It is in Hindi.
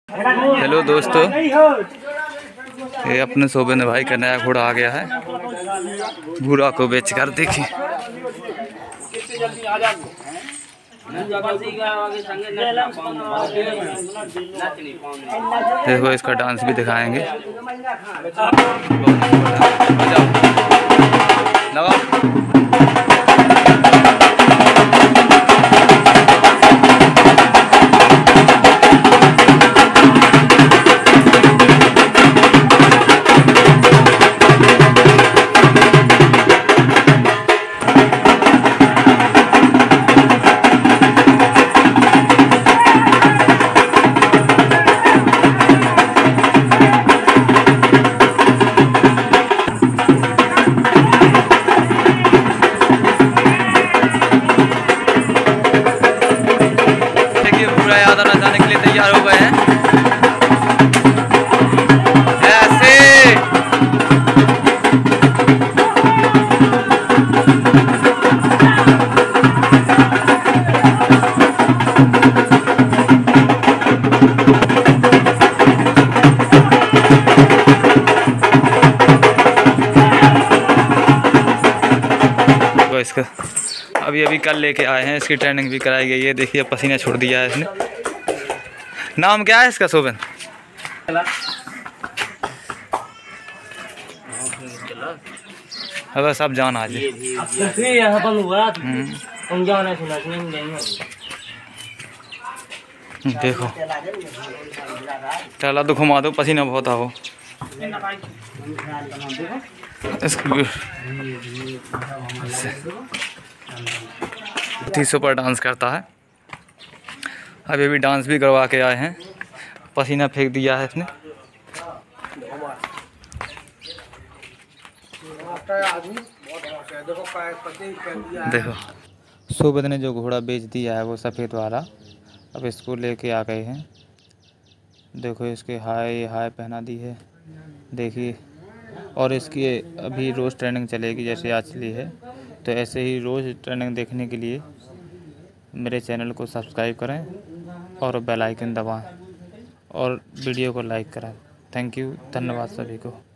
हेलो दोस्तों, ये अपने शोभेंद्र भाई का नया घोड़ा आ गया है। भूरा को बेच कर देखिए। देखो इसका डांस भी दिखाएंगे। लगाओ। यादव जाने के लिए तैयार हो गए हैं। ऐसे तो इसका अभी कल लेके आए हैं। इसकी ट्रेनिंग भी कराई गई है। देखिए पसीना छोड़ दिया है इसने। नाम क्या है इसका शोभन? अब सब जान आज देखो चला तो घुमा दो, पसीना बहुत आओ। तीसों पर डांस करता है। अभी भी डांस भी करवा के आए हैं। पसीना फेंक दिया है इसने। देखो शोभन ने जो घोड़ा बेच दिया है वो सफ़ेद वाला, अब इसको लेके आ गए हैं। देखो इसके हाई पहना दी है, देखिए। और इसकी अभी रोज़ ट्रेनिंग चलेगी, जैसे आज चली है तो ऐसे ही रोज़ ट्रेनिंग देखने के लिए मेरे चैनल को सब्सक्राइब करें और बेल आइकन दबाएं और वीडियो को लाइक करें। थैंक यू, धन्यवाद सभी को।